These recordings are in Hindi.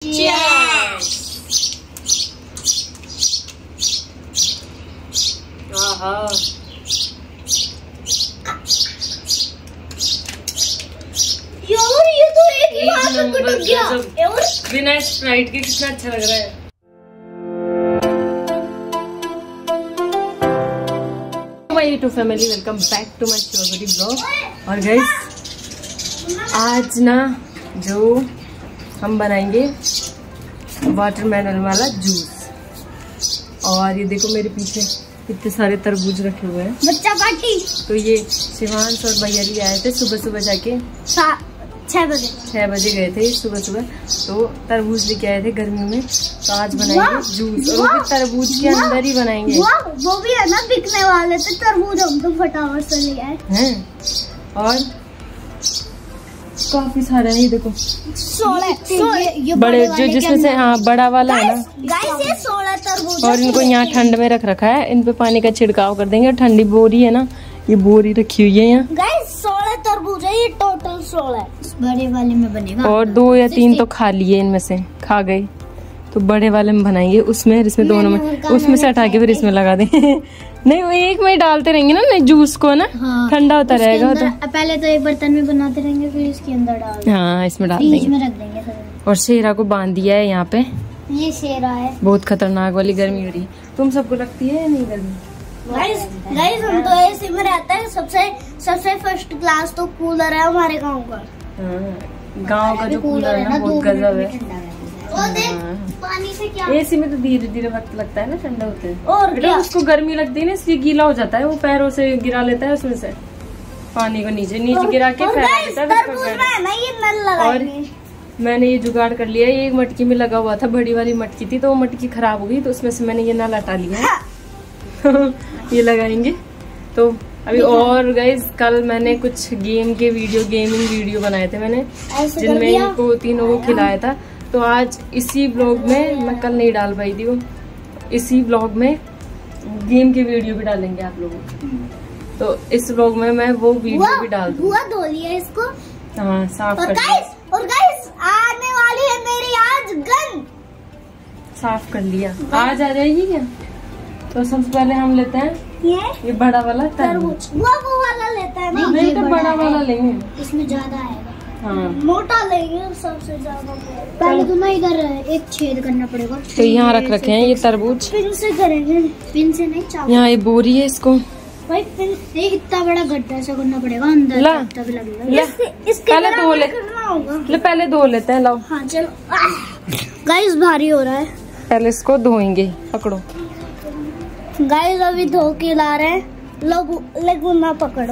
चीयर्स। आहा ये तो एक ही बार में टूट गया। बिना स्प्राइट के कितना अच्छा लग रहा है। My YouTube family, welcome back to my strawberry blog. और गाइस आज ना जो हम बनाएंगे वाटरमेलन वाला जूस। और ये देखो मेरे पीछे इतने सारे तरबूज रखे हुए हैं। बच्चा पार्टी। तो ये शिवांश और भैया जी आए थे सुबह सुबह जाके 6 बजे गए थे सुबह सुबह। तो तरबूज लेके आए थे गर्मी में। तो आज बनाएंगे जूस, और वो भी तरबूज के अंदर ही बनाएंगे। वो भी है ना बिकने वाले थे तरबूज, हम तो फटाफट से ले आए हैं। और काफी सारे हैं, ये देखो 16 बड़े जो जिसमें से हाँ बड़ा वाला है ना। गाइस ये 16 तरबूज। और इनको यहाँ ठंड में रख रखा है, इन पे पानी का छिड़काव कर देंगे। और ठंडी बोरी है ना, ये बोरी रखी हुई है यहाँ। गाइस 16 तरबूज है, ये टोटल 16 बड़े वाले में बनेगा। और 2 या 3 तो खा लिए, इनमें से खा गए। तो बड़े वाले में बनाएंगे, उसमें इसमें दोनों में, उसमें से हटा के फिर इसमें लगा देंगे। नहीं वो एक में डालते रहेंगे ना जूस को ना। हाँ, ठंडा होता रहेगा। तो पहले तो एक बर्तन में बनाते रहेंगे, फिर इसके अंदर डाल। हाँ इसमें डाल देंगे, में रख देंगे। और शेरा को बांध दिया है यहाँ पे। ये शेरा है। बहुत खतरनाक वाली गर्मी हो रही है। तुम सबको लगती है या नहीं गर्मी? गाइस हम तो ऐसे में रहते हैं। सबसे फर्स्ट क्लास तो कूलर है हमारे गांव का। गांव का जो कूलर है ना बहुत गजब है। पानी से क्या एसी में तो धीरे धीरे वक्त लगता है ना ठंडा होते हैं। और बेटा उसको गर्मी लगती है ना, इसलिए गीला हो जाता है। वो पैरों से गिरा लेता है उसमें से पानी को, नीचे गिरा के फैला देता है। और मैंने ये जुगाड़ कर लिया। ये एक मटकी में लगा हुआ था, बड़ी वाली मटकी थी, तो वो मटकी खराब हो गई। तो उसमें से मैंने ये नल हटा लिया। ये लगाएंगे तो अभी। और गाइस कल मैंने कुछ गेमिंग वीडियो बनाए थे मैंने, जिनमें इनको तीनों को खिलाया था। तो आज इसी ब्लॉग में, मैं कल नहीं डाल पाई थी वो, इसी ब्लॉग में गेम के वीडियो भी डालेंगे आप लोगों को। तो इस ब्लॉग में मैं वो वीडियो भी डाल दूँ। बुआ धो लिया इसको। हाँ साफ कर लिया। और गाइस आने वाली है मेरी आज गन। साफ कर लिया, आज आ जाएगी क्या? तो सबसे पहले हम लेते हैं ये बड़ा वाला तरबूज। वो वाला लेता है ना? नहीं तो बड़ा वाला लेंगे, इसमें ज्यादा आएगा। हाँ मोटा लेंगे सबसे ज्यादा। पहले तो ना इधर एक छेद करना पड़ेगा। तो यहाँ रख रखे हैं ये तरबूज। पिन से करेंगे, पिन से नहीं चाकू। यहाँ ये बोरी है, इसको भाई पिन ये इतना बड़ा गड्ढा ऐसा करना पड़ेगा अंदर, तब लगेगा। पहले धो ले, पहले धो लेते हैं। लाओ हाँ चलो। गाइस भारी हो रहा है, पहले इसको धोएंगे। पकड़ो गाइस, अभी धो के ला रहे हैं। लगू ना पकड़ो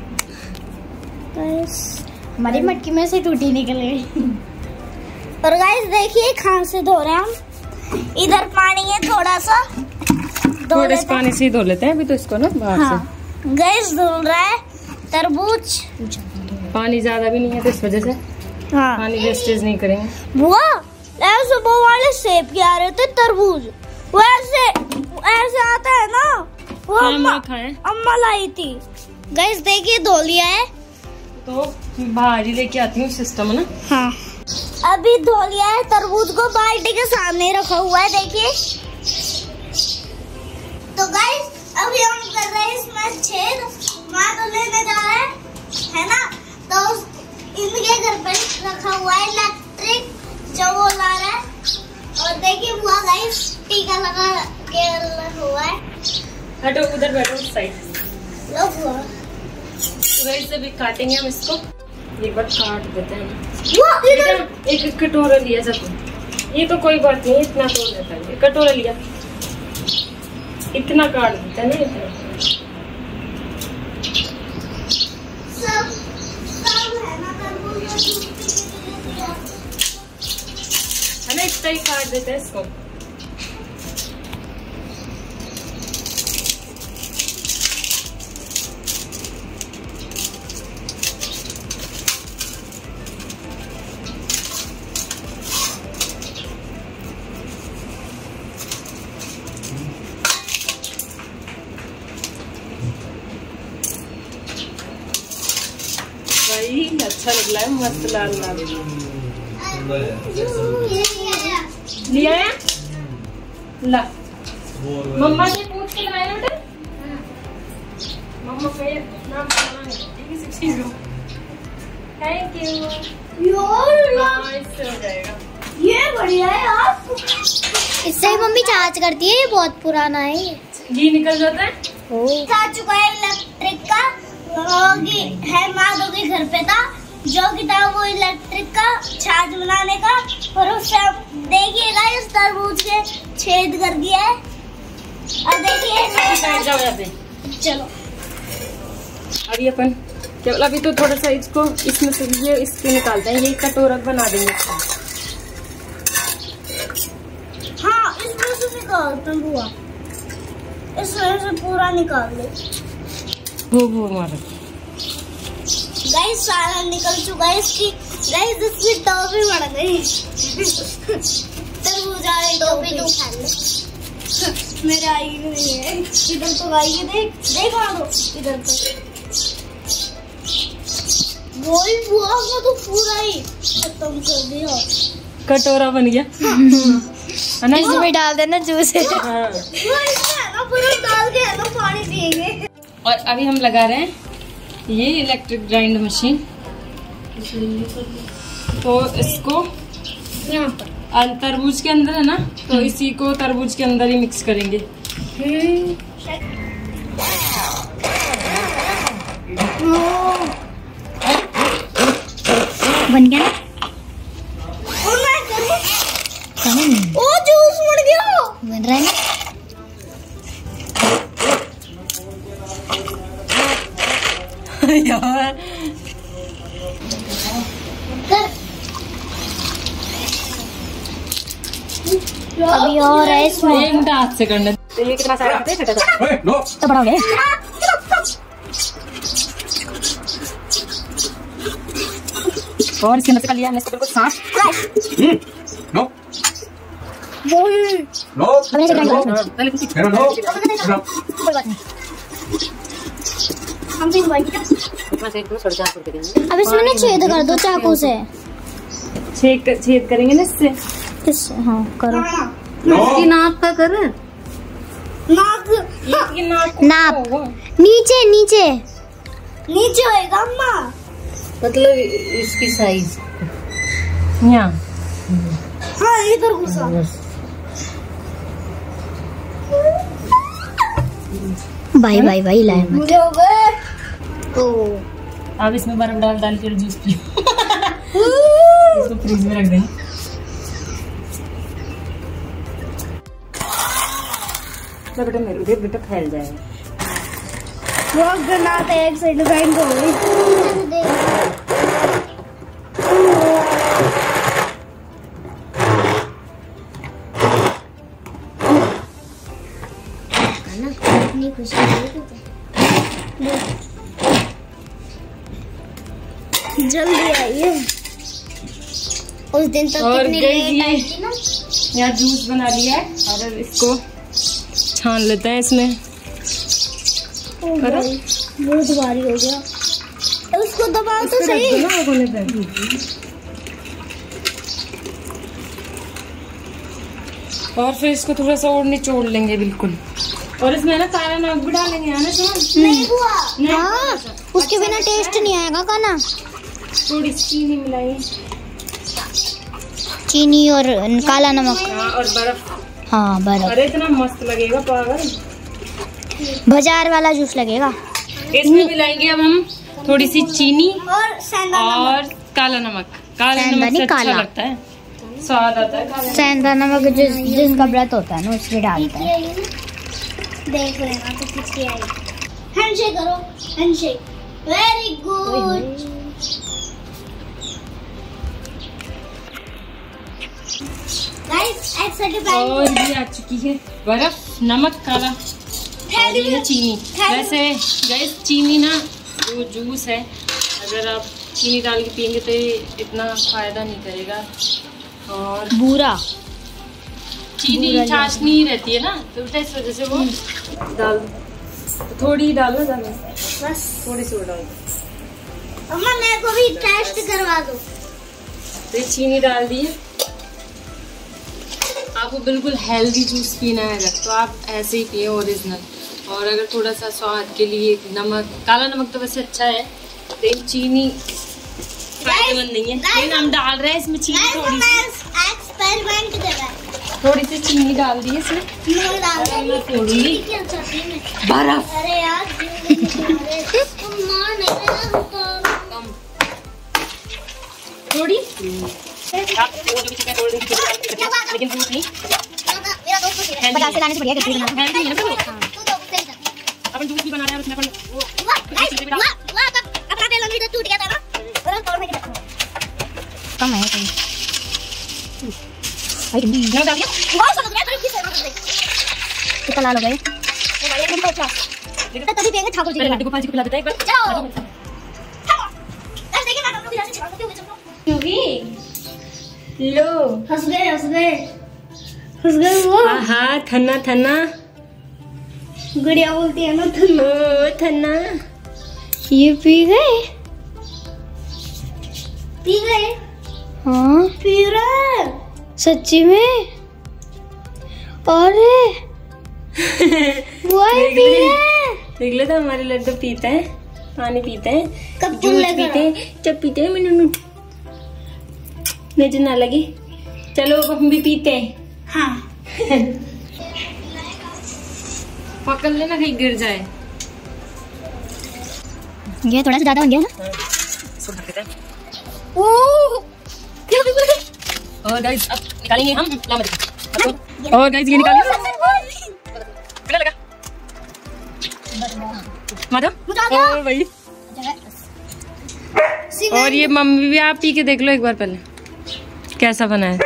गाइस, हमारी मटकी में से टूटी निकल गई। और गाइस देखिए कहाँ से धो रहे हैं हम। इधर पानी है थोड़ा सा, थोड़े से पानी से ही धो लेते हैं अभी तो इसको ना बाहर से। गाइस धुल रहा है तरबूज। पानी ज्यादा भी नहीं है तो इस वजह से पानी वेस्टेज नहीं करेंगे। बुआ ऐसे वो वाले सेब के आ रहे थे तरबूज, वो ऐसे आता है ना, वो अम्मा लाई थी। गाइस देखिए धो लिया है। तो बाहर ही लेके आती हूँ सिस्टम है ना। हाँ अभी धो लिया है तरबूज को, बाल्टी के सामने रखा हुआ है देखिए। तो गाइस अभी हम कर रहे हैं इसमें छेद। वहाँ तो लेने जा रहे हैं है ना, तो इनके घर पर रखा हुआ है इलेक्ट्रिक, जो वो ला रहा है। और देखिए बुआ गाइस टीका लगा के हुआ है। हटो उधर बैठो उस साइड। लो बुआ से भी काटेंगे हम इसको, एक बार काट देते हैं। एक कटोरा लिया सब, ये तो कोई बात नहीं, इतना तोड़ देता है। कटोरा लिया, इतना काट देता है ना, इतना है ना, इतना ही काट देते हैं इसको। भाई अच्छा लग रहा है, मस्त लाल लाल। लिया है ला। मम्मा ने पूछ के बनाया बेटा। मम्मा पे नाम बताना है किसी चीज को। थैंक यू यार, इससे हो जाएगा। ये बढ़िया है यार, इससे ही मम्मी चार्ज करती है। ये बहुत पुराना है, घी निकल जाता है। आ चुका है इलेक्ट्रिक का, है माधो के घर पे था जो कि था वो इलेक्ट्रिक का चार्ज बनाने का। और उससे देखिएगा इस तरबूज के छेद कर दिया है। और देखिए चलो अभी अपन केवल अभी तो थोड़ा सा इसको इसमें से ये इसके निकालते हैं, ये कटोरा बना देंगे। हाँ इसमें से निकालते हैं बुआ, इसमें से पूरा निकाल ले। वो मारो गाइस, सारा निकल चुका है इसकी। गाइस इसकी टॉपी बन गई। तरबूज वाली टॉपी तो खा ले। मेरे आई नहीं है इधर तो आई है, देख देख मारो इधर तो। वही बुआ को तो पूरा ही खत्म कर दिया, कटोरा बन गया। इसमें डाल देना जूस। हाँ। पूरा डाल के है ना पानी पिएंगे। और अभी हम लगा रहे हैं ये इलेक्ट्रिक ग्राइंड मशीन, तो इसको तरबूज के अंदर है ना, तो इसी को तरबूज के अंदर ही मिक्स करेंगे। बन गया ओ जूस बन गया, बन रहा है यार। अभी और है इसमें, एक मिनट हाथ से करना। तो ये कितना सारा है? छोटा सा तो बड़ा हो गया। और इसके अंदर से कर लिया हमने इसको बिल्कुल साफ। नो नो अब इसमें ना छेद कर दो चाकू से। छेद करेंगे ना इससे। इससे हाँ करो। इसकी नाक का कर। नाप नीचे नीचे नीचे होएगा अम्मा, मतलब इसकी साइज यहाँ। हाँ इधर घुसा। भाई भाई भाई लाए मुझे हो गए। तो अब इसमें बर्फ डाल डाल कर जूस पियो। इसको फ्रिज में रख देंगे। बेटा मेरे बेटा फैल जाएगा। बहुत गंदा था, एक साइड ग्राइंड हो गई। जल्दी आइए। उस दिन तक और कितनी लेट आई थी ना। यहाँ जूस बना लिया है और अब इसको छान लेते हैं इसमें। बहुत भारी हो गया, उसको दबाओ तो सही। और फिर इसको थोड़ा सा और निचोड़ लेंगे बिल्कुल। और इसमें ना काला नमक भी डालेंगे है ना सुमन? नहीं हुआ। हाँ, उसके बिना टेस्ट नहीं आएगा खाना। थोड़ी चीनी मिलाएंगे, चीनी और काला नमक। हाँ, और बर्फ। हाँ बर्फ। अरे इतना मस्त लगेगा पागल, बाजार वाला जूस लगेगा। इसमें मिलाएंगे अब हम थोड़ी सी चीनी और काला नमक। काला नमक से अच्छा लगता है, स्वाद आता है। सेंधा नमक जिनका व्रत होता है ना उसमें डालते हैं। देख लेना तो किसकी आई। हैंडशेक करो, हैंडशेक। Very good. गाइस और भी आ चुकी है बर्फ, नमक, काला और ये चीनी। वैसे गाइस चीनी ना जो जूस है, अगर आप चीनी डाल के पियेंगे तो ये इतना फायदा नहीं करेगा। और बुरा चीनी चाशनी रहती है ना, तो इस वजह से वो डाल थोड़ी डालो, ज़्यादा बस थोड़ी सी डाल दो। अम्मा मेरे को भी टेस्ट करवा दो। तो ये चीनी डाल दी है आपको बिल्कुल हेल्दी जूस पीना है अगर, तो आप ऐसे ही पिए ओरिजिनल। और अगर थोड़ा सा स्वाद के लिए नमक, काला नमक तो वैसे अच्छा है, लेकिन चीनी फायदेमंद नहीं है, लेकिन हम डाल रहे हैं इसमें चीनी थोड़ी सी चीनी डाल दी इसमें। मैं फोड़ूंगी बर्फ। अरे यार तुम मार नहीं थोड़ी लेकिन दूध नहीं, बाजार से लाने से बढ़िया घर पे बनाना है। अपन दूध भी बना रहे हैं उसमें अपना तेल अंदर टूट गया था ना, कम है भाई नमक डाल दिया। बहुत समझ रहा है कितना लाल हो गए तभी पिएंगे ठाकुर जी के लड्डू गोपाल जी को पिला देता है एक बार। जाओ देखिए मैं आपको खिलाने चलती हूँ क्योंकि लो हंस गए वो। हाँ थन्ना थन्ना गुड़िया बोलती है ना ओ थन्ना। ये पी गए हाँ पी रहे सच्ची में। अरे वो पी रहे देख लो तो हमारे लड्डू पीते हैं, पानी पीते हैं, कब जूस पीते हैं, जब पीते हैं मैंने नजर ना लगे। चलो अब हम भी पीते हैं। हाँ पकड़ लेना कहीं गिर जाए। ये थोड़ा सा ज्यादा हो गया ना। और गाइस अब निकालेंगे हम और गाइस ये निकालेंगे लगा माधव और भाई। और ये मम्मी भी आप पी के देख लो एक बार पहले कैसा बना है।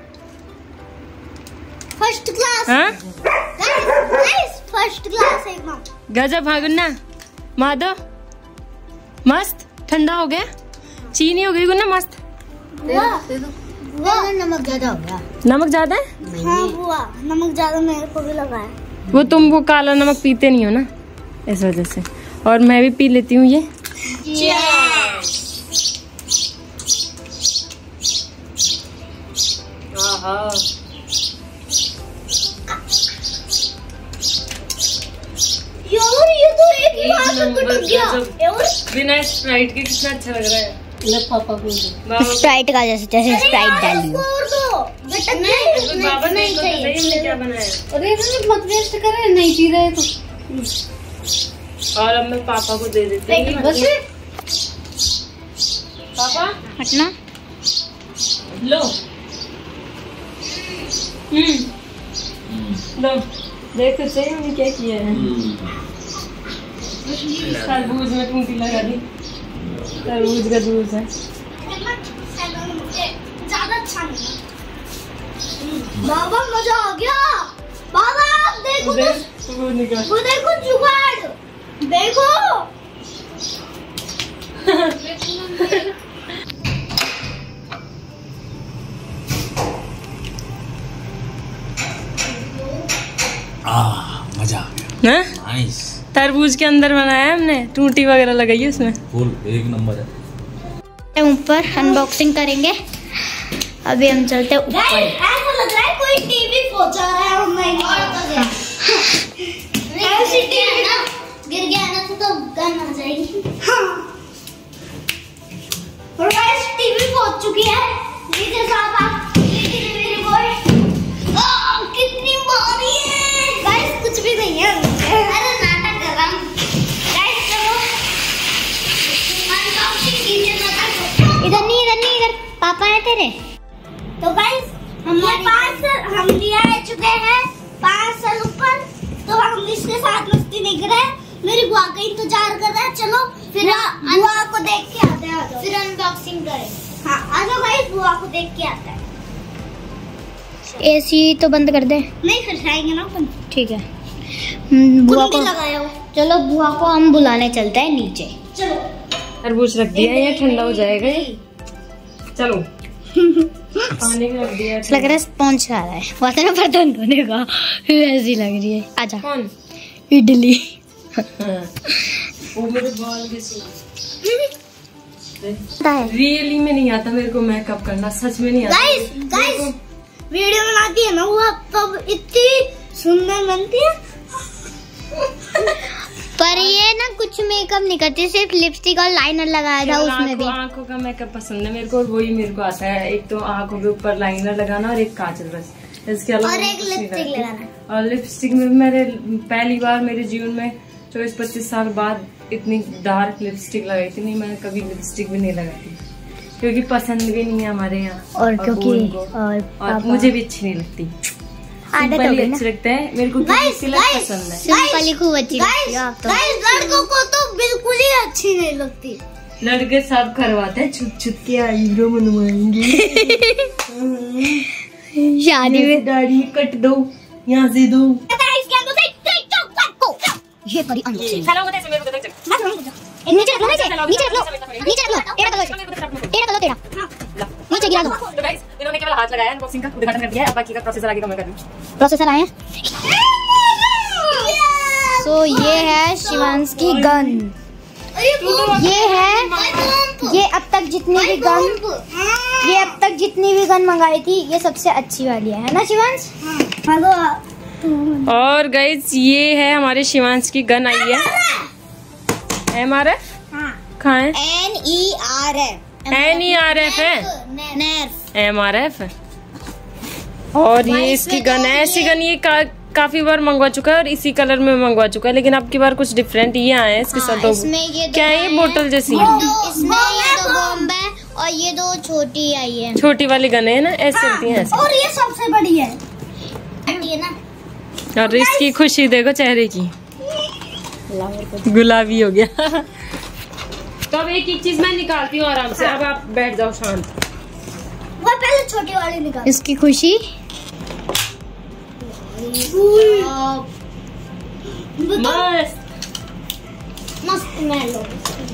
फर्स्ट क्लास हाँ फर्स्ट क्लास एकदम गजब। हाँ गुन्ना माधव मस्त ठंडा हो गया, चीनी हो गई गुन्ना मस्त। नमक ज्यादा हो गया। नमक ज्यादा है? हाँ बुआ नमक ज्यादा मेरे को भी लगा है। वो तुम वो काला नमक पीते नहीं हो ना इस वजह से, और मैं भी पी लेती हूँ ये। ये तो एक ही बार में टूट गया। बिना स्प्राइट के कितना अच्छा लग रहा है। पापा को स्प्राइट का जैसे स्प्राइट डालियो। बाबा नहीं चाहिए क्या बनाया। अरे मत वेस्ट करे, नहीं पी रहे तो। और अब मैं पापा को दे देती हूँ। बस पापा हटना लो। लो देख तो सही हमने क्या किया है। तरबूज में टूटी लगा दी, तरबूज का जूस है। ज्यादा अच्छा नहीं। बाबा मजा आ गया। बाबा आप देखो वो देखो जुगाड़ देखो। मजा आ गया। नाइस। तरबूज के अंदर बनाया है हमने, टूटी वगैरह लगाई है उसमें। फुल एक नंबर है। ऊपर अनबॉक्सिंग करेंगे। अभी हम चलते ऊपर। ऐसा लग रहा है कोई टीवी पहुंचा रहा है। ऐसी टीवी ना गिर गया ना तो गन आ जाएगी। हाँ और गाइस टीवी पहुंच चुकी है। नीचे साहब आप मेरी रिमोट कितनी भारी है। गाइस कुछ भी नहीं है। अरे नाटक कर रहा हूं। गाइस चलो अनबॉक्सिंग कीजिए। इधर नहीं इधर पापा है तेरे। तो गाइस हमने पार्सल हम लिया है चुके हैं पार्सल ऊपर। तो हम इसके साथ मस्ती नहीं कर रहे। मेरी बुआ का इंतजार कर रहा है। चलो फिर बुआ को देख के आते हैं। फिर अनबॉक्सिंग करें। हाँ आ जाओ गाइस बुआ को देख के आते हैं। एसी तो बंद कर दे। नहीं फिर खाएंगे ना अपन। ठीक है बुआ को लगाया हो। चलो बुआ को हम बुलाने चलते हैं नीचे। चलो तरबूज रख दिया है, ठंडा हो जाएगा ये। चलो पानी भी रख दिया। लग रहा है स्पॉन्ज खा रहा है। वातना बर्तन धोने का ऐसी लग रही है। आजा कौन इडली। वो मेरे बाल रियली में नहीं आता मेरे को मेकअप करना, सच में नहीं आता। गाइस वीडियो बना लगाती है ना वो तब इतनी सुंदर बनती है। पर ये ना कुछ मेकअप नहीं करती, सिर्फ लिपस्टिक और लाइनर लगाया था उसमें भी। आंखों का मेकअप पसंद है मेरे को, वही मेरे को आता है। एक तो आंखों के ऊपर लाइनर लगाना और एक काजल बस, इसके अलावा और एक लिपस्टिक लगाना। और लिपस्टिक में मेरे पहली बार मेरे जीवन में 24-25 साल बाद इतनी डार्क लिपस्टिक लगाई थी। नहीं, मैंने कभी लिपस्टिक भी नहीं लगाई क्योंकि पसंद भी नहीं है हमारे यहाँ, और क्योंकि और मुझे भी अच्छी नहीं लगती। सिंपल ही अच्छी लगता है मेरे को, पसंद है। सिंपल ही खूब अच्छी लगती है। लड़कों को तो बिल्कुल ही अच्छी नहीं लगती। लड़के सब करवाते हैं, छुप छुप के आईब्रो बनवाएंगे। शादी में दाढ़ी कट दो, यहाँ से दो। ये बड़ी अनोखी। नीचे रख लो, नीचे रख लो, नीचे रख लो, टेढ़ा कर लो, टेढ़ा नीचे गिरा दो। तो गाइस इन्होंने केवल हाथ लगाया, अनबॉक्सिंग का उद्घाटन कर दिया है। अब बाकी का प्रोसेसर आगे मैं कर दूं। प्रोसेसर आए हैं। तो ये है शिवांश की गन। ये अब तक जितनी भी गन मंगाई थी ये सबसे अच्छी वाली है ना शिवांश? और गाइस ये है हमारे शिवांश की गन आई है। MRF कहाँ है? NERF है, MRF है। और ये इसकी गन है। ऐसी गन ये काफी बार मंगवा चुका है और इसी कलर में मंगवा चुका है, लेकिन अब की बार कुछ डिफरेंट ये आए हैं इसके साथ। क्या है ये बोतल जैसी? इसमें ये 2 बॉम्ब है और ये 2 छोटी आई है। छोटी वाली गन है ना, ऐसे चलती है ऐसे। और ये सबसे बड़ी है ना। और इसकी खुशी देखो चेहरे की, गुलाबी हो गया। तो अब एक चीज मैं निकालती हूँ आराम से। अब आप बैठ जाओ शांत। वो पहले छोटी वाली निकाल। इसकी खुशी मस्त मैं लो।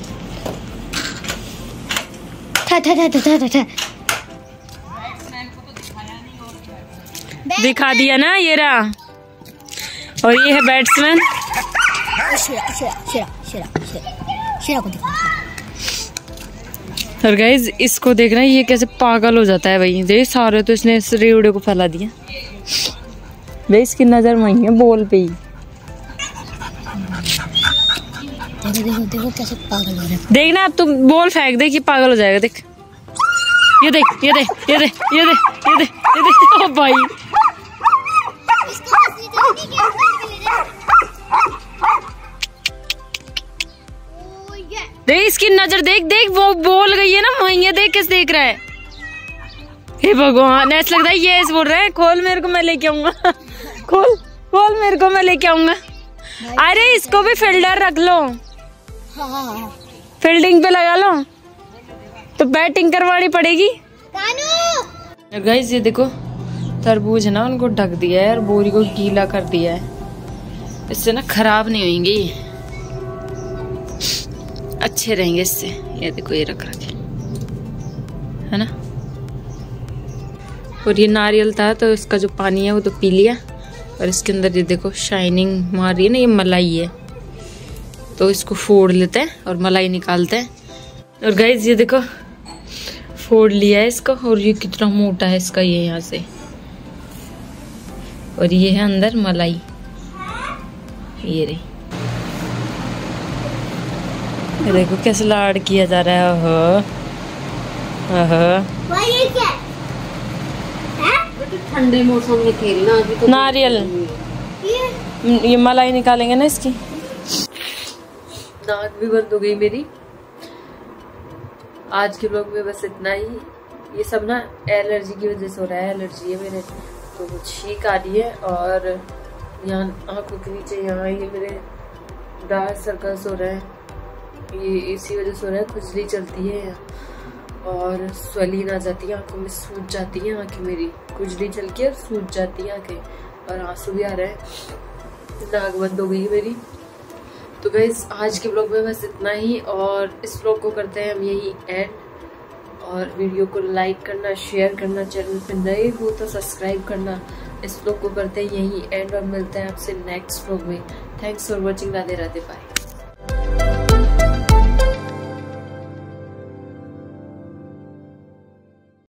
दिखा दिया ना ये रहा। और ये है बैट्समैन। और गाइस इसको देख रहे हैं ये कैसे पागल हो जाता है भाई। देख सारे तो इसने इस रेवड़े को फैला दिया भाई। इसकी नजर वही है बॉल पे ही। देखो कैसे पागल हो रहा है। देखना अब तुम बॉल फेंक दे कि पागल हो जाएगा। देख ये देख ये देख ये देख ये देख ये देख ये देख। ओ भाई देख इसकी नजर देख देख, वो बोल गई है ना वहीं है। देख कैसे देख रहा है। हे भगवान, ऐसा लगता है ये ऐसे बोल रहा है खोल मेरे को मैं लेके आऊंगा। खोल खोल मेरे को मैं लेके आऊंगा। अरे इसको भी फील्डर रख लो, फील्डिंग पे लगा लो तो बैटिंग करवानी पड़ेगी। गाइस ये देखो तरबूज है ना, उनको ढक दिया है और बोरी को गीला कर दिया है। इससे ना खराब नहीं होंगे, अच्छे रहेंगे इससे। ये देखो ये रख रखे है ना। और ये नारियल था तो इसका जो पानी है वो तो पी लिया। और इसके अंदर ये देखो शाइनिंग मार रही है ना, ये मलाई है। तो इसको फोड़ लेते हैं और मलाई निकालते हैं। और गाइस ये देखो फोड़ लिया है इसको। और ये कितना मोटा है इसका ये यहाँ से। और ये है अंदर मलाई, ये रही। ये देखो कैसे लाड किया जा रहा है। ये क्या है? ठंडे मौसम में खेलना अभी तो नारियल। ये मलाई निकालेंगे ना इसकी। नाक भी बंद हो गई मेरी। आज के ब्लॉग में बस इतना ही। ये सब ना एलर्जी की वजह से हो रहा है। एलर्जी है मेरे, तो छींक आ रही है। और यहाँ आंखों के नीचे यहाँ ये मेरे डार्क सर्कल्स हो रहे हैं। ये इसी वजह से हो रहा है। खुजली चलती है और स्वेलिंग आ जाती है आंखों में, सूज जाती है आंखें मेरी। खुजली चल के और सूज जाती है आंखें और आंसू भी आ रहे हैं। नाक बंद हो गई है मेरी। तो गाइस आज के ब्लॉग में बस इतना ही। और इस ब्लॉग को करते हैं हम यही एंड। और वीडियो को लाइक करना, शेयर करना, चैनल पर नए हो तो सब्सक्राइब करना। इस ब्लॉग को करते हैं यही एंड और मिलते हैं आपसे नेक्स्ट ब्लॉग में। Thanks for watching. Radhe Radhe, bye.